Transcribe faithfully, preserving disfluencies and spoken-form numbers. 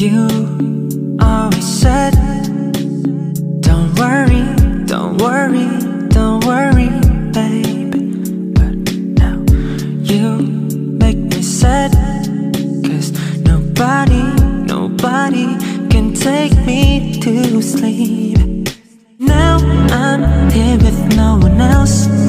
You always said, don't worry, don't worry, don't worry, baby. But now you make me sad, 'cause nobody, nobody can take me to sleep. Now I'm here with no one else.